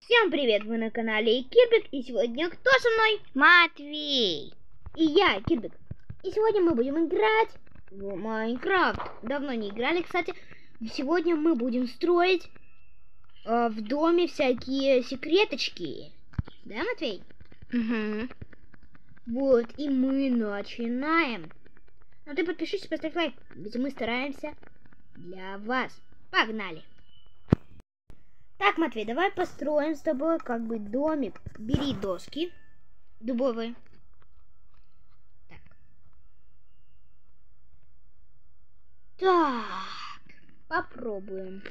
Всем привет, вы на канале Кирбик, и сегодня кто со мной? Матвей! И я, Кирбик. И сегодня мы будем играть в Майнкрафт. Давно не играли, кстати. Сегодня мы будем строить в доме всякие секреточки. Да, Матвей? Угу. Вот, и мы начинаем. Ну ты подпишись, поставь лайк, ведь мы стараемся для вас. Погнали! Так, Матвей, давай построим с тобой как бы домик. Бери доски дубовые. Так, попробуем.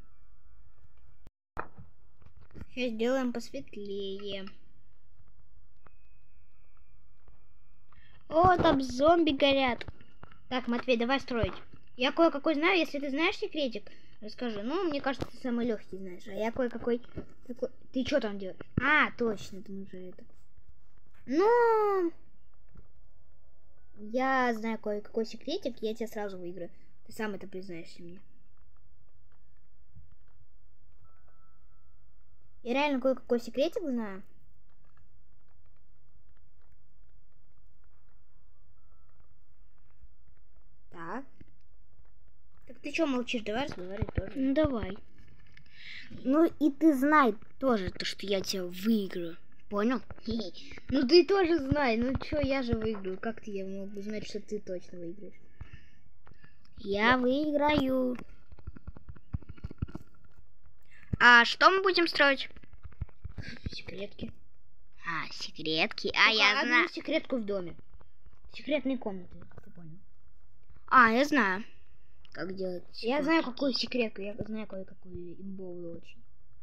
Сейчас сделаем посветлее. О, там зомби горят. Так, Матвей, давай строить. Я кое-какой знаю, если ты знаешь секретик, расскажи. Ну, мне кажется, ты самый легкий знаешь. А я кое-какой такой. Ты что там делаешь? А, точно, ты уже это. Ну, я знаю кое-какой секретик, я тебя сразу выиграю. Ты сам это признаешься мне. Я реально кое-какой секретик знаю. Так. Так ты что молчишь? Давай разговаривай тоже. Ну давай. Ну и ты знай тоже то, что я тебя выиграю. Понял? Ну ты тоже знай. Ну чё, я же выиграю. Как ты я могу знать, что ты точно выиграешь? Я выиграю. А что мы будем строить? Секретки. А, секретки. Только Я одну знаю. секретку в доме. Секретные комнаты, ты понял? А, я знаю. Как делать? Я знаю, какую секретку. Я знаю кое-какую имбовую очень.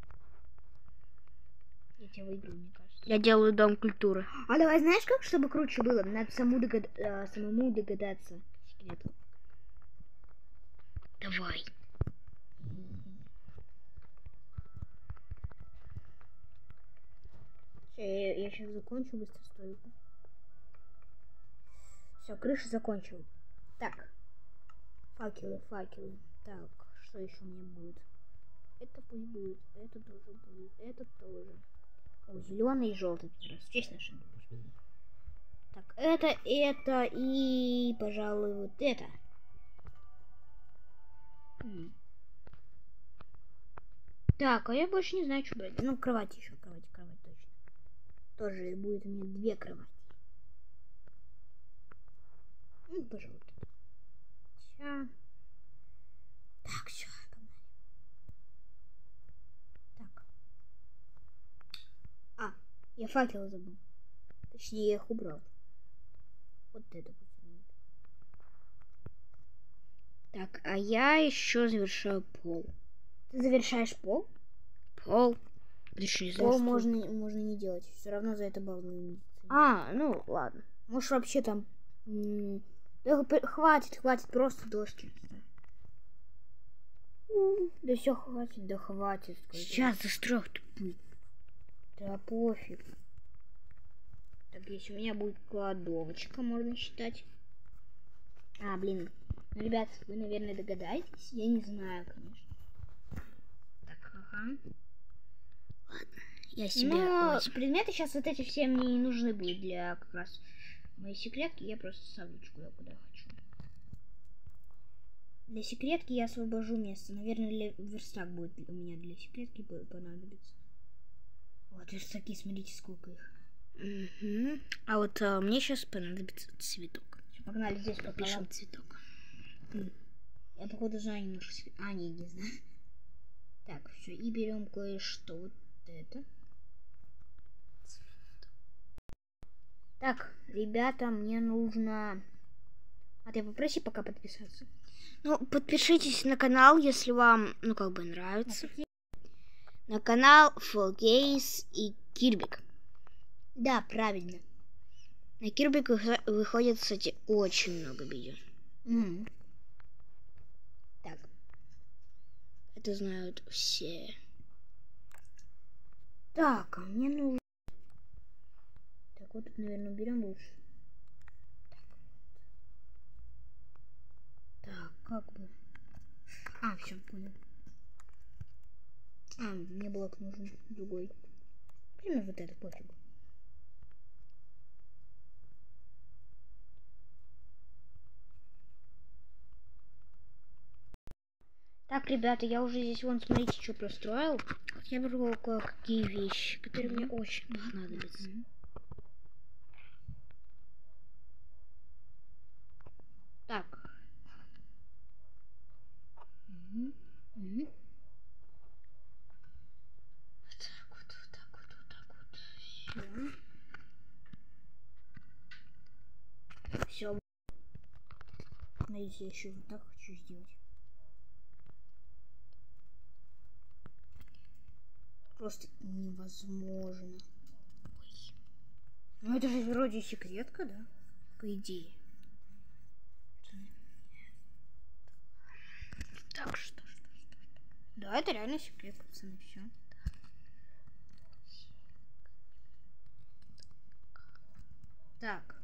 Я тебя выиграю, мне кажется. Я делаю дом культуры. А давай знаешь как, чтобы круче было? Надо самому догадаться секрету. Давай. Я сейчас закончу быстро стойку. Все, крыша закончил. Так. Факелы. Так, что еще у меня будет? Это пусть будет. Это тоже будет. Это тоже. О, зеленый и желтый. В честь нашей дружбы. Так, это и, пожалуй, вот это. Так, а я больше не знаю, что брать. Ну, кровать еще. Кровать точно. Тоже будет у меня 2 кровати. Ну, пожалуй. Все. Так, все, погнали. Так. А, я факел забыл. Точнее, я их убрал. Вот это будет. Так, а я еще завершаю пол. Ты завершаешь пол? Пол. Пол можно не делать. Все равно за это балл не. А, ну ладно. Можешь вообще там. Да, хватит, просто доски. Да все, хватит, да хватит. Сейчас застрою тупый. Да пофиг. Так, если у меня будет кладовочка, можно считать. А, блин. Ну, ребят, вы, наверное, догадаетесь. Я не знаю, конечно. Так, ага. Ладно, я себе... Но предметы сейчас вот эти все мне не нужны будут для как раз моей секретки. Я просто ставлю куда хочу. Для секретки я освобожу место. Наверное, верстак будет у меня для секретки понадобится. Вот верстаки, смотрите, сколько их. Угу. А вот мне сейчас понадобится цветок. Погнали, здесь попишем цветок. Я походу знаю немножко. Не знаю. Так, все, и берем кое-что вот это. Так, ребята, мне нужно... А ты попроси пока подписаться. Ну, подпишитесь на канал, если вам, ну, как бы нравится. На канал Фолгейс и Кирбик. Да, правильно. На Кирбик выходит, кстати, очень много видео. Так. Это знают все. Так, а мне нужно... Так, вот тут, наверное, уберем лучше. Так, как бы... все, понял. Мне блок нужен другой. Именно вот это пофигу. Так, ребята, я уже здесь, вон, смотрите, что простроил. Я беру кое-какие вещи, которые мне очень понадобятся. Так. Вот так вот. Все. Смотрите, я еще вот так хочу сделать. Просто невозможно. Ой. Ну это же вроде секретка, да? По идее. Так что? Да, это реально секретка, пацаны, все. Так.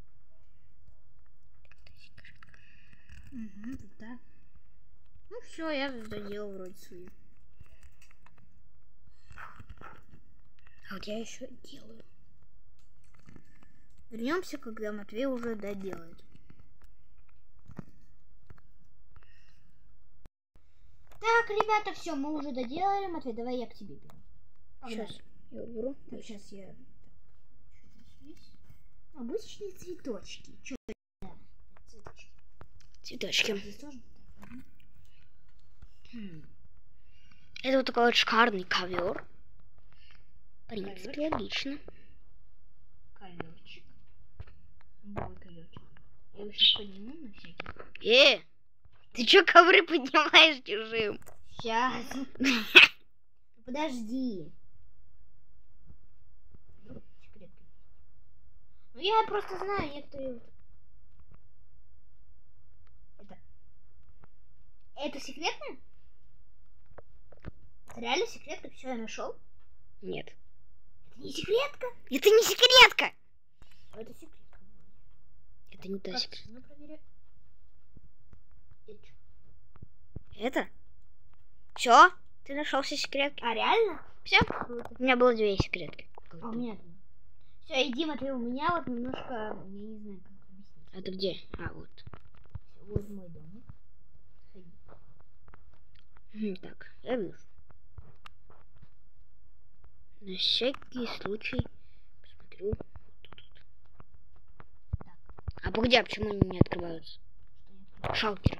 Угу, да. Ну все, я доделал вроде свою. А вот я еще делаю. Вернемся, когда Матвей уже доделает. Так, ребята, все, мы уже доделали. Матвей, давай я к тебе беру. Сейчас я уберу. Так, сейчас я... Так, что здесь? Обычные цветочки. Что это? Цветочки. Цветочки. Здесь тоже? Это вот такой вот шикарный ковер. В принципе, отлично. Коверчик. Новый коверчик. Я его сейчас подниму на всякий. Ты чё ковры поднимаешь чужим? Сейчас. Подожди. Секретка. Ну я просто знаю некоторые. Это секретно? Это реально секретка? Все, я нашел? Нет. Это не секретка? Это не секретка! Это секретка. Это не та секретка. Ну проверяй. Это? Все? Ты нашел все секретки? А реально? Все? У меня было 2 секретки. А у меня. Все, иди, Матвей, у меня вот немножко, я не знаю, как объяснить. А ты где? А, вот. Всё, вот мой домик. Так, я вижу. На всякий случай посмотрю. Вот тут. Так. А погоди, а почему они не открываются? Шалкер.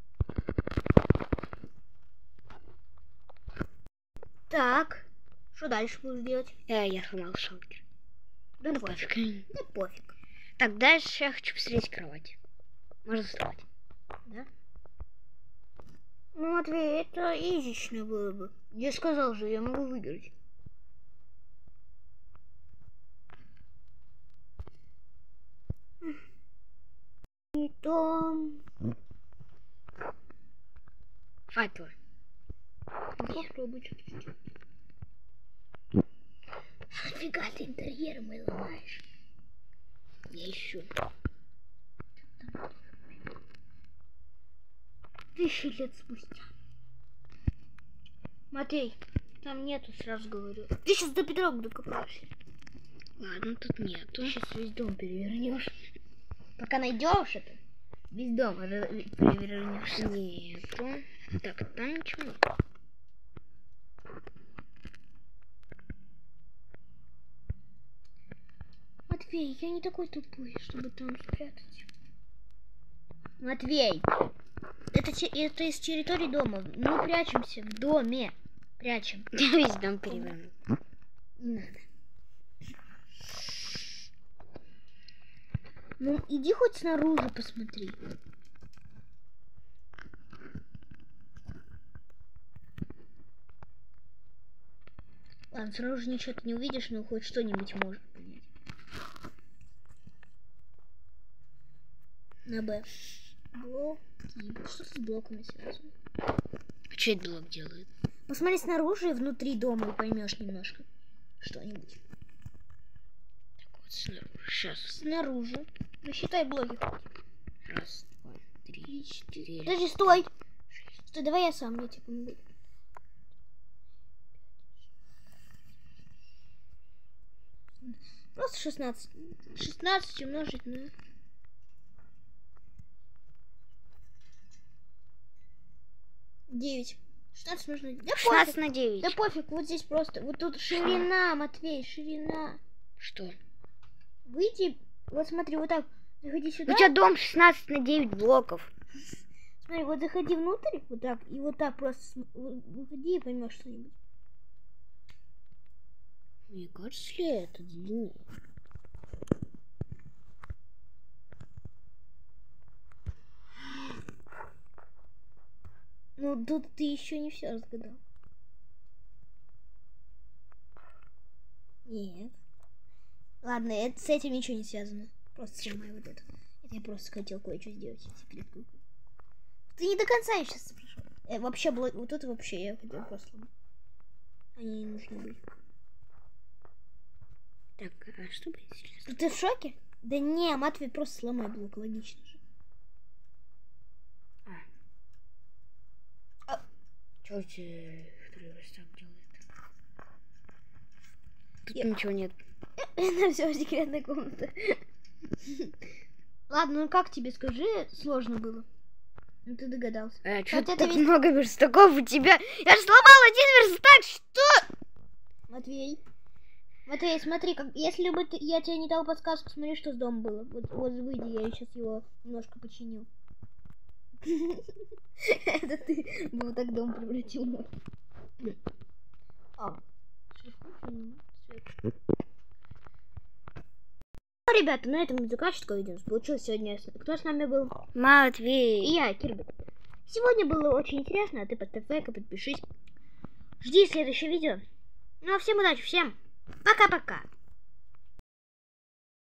Так, что дальше будешь делать? Я сломал шалкер. Да Ну, пофиг. Да пофиг. Так, дальше я хочу посмотреть кровать. Можно вставать. Да? Ну, Матвей, это изично было бы. Я сказал же, я могу выиграть. И то... Факелы. Попробуй чуть-чуть. Нафига ты интерьер мой ломаешь? Я ищу. 1000 лет спустя. Матвей, там нету, сразу говорю. Ты сейчас до Петрова докопаешься. Ладно, тут нету. Ты сейчас весь дом перевернешь. Пока найдешь это, весь дом перевернешь. Нету. Так, там ничего нет. Матвей, я не такой тупой, чтобы там спрятать. Матвей, это из территории дома. Мы прячемся в доме. Прячем. Я весь дом переверну. Не надо. Ну, иди хоть снаружи посмотри. Ладно, снаружи ничего ты не увидишь, но хоть что-нибудь может понять. На Б. Блоки. Что с блоками связано? А что этот блок делает? Посмотри снаружи и внутри дома и поймешь немножко что-нибудь. Так вот, снаружи. Сейчас. Снаружи. Насчитай блоки. 1, 2, 3, 4. Подожди, стой! Стой, давай я сам, я тебе помогу. Просто 16. 16 умножить на... 9. 16 умножить на 9. Да 16 пофиг. на 9. Да пофиг, вот здесь просто. Вот тут ширина, Матвей, ширина. Что? Выйди, вот смотри, вот так. Заходи сюда. У тебя дом 16 на 9 блоков. Смотри, вот заходи внутрь, вот так, и вот так просто выходи и поймешь что-нибудь. Мне кажется, ли это длиннее? Ну, тут ты еще не все разгадал. Нет. Ладно, это, с этим ничего не связано. Просто снимай вот это. Это я просто хотел кое-что сделать. Секретку. Ты не до конца я сейчас пришел. Вообще, вот это вообще я хотел просто сломать. Они не нужны были. Так, а что будет сейчас? Ты в шоке? Да не, Матвей, просто сломай блок, логично же. Чё тебе второй раз так делает? Тут ничего нет. Это все секретная комната. Ладно, ну как тебе, скажи, сложно было? Ну ты догадался. Что так много верстаков у тебя? Я же сломал один верстак, что? Матвей, смотри, как, если бы я тебе не дал подсказку, смотри, что с домом было. Вот выйди, я сейчас его немножко починил. Это ты был так дом превратил. Ребята, на этом заканчивать такое видео. Получилось сегодня. Кто с нами был? Матвей. И я, Кирби. Сегодня было очень интересно, а ты поставь лайк и подпишись. Жди следующее видео. Ну а всем удачи, всем пока-пока.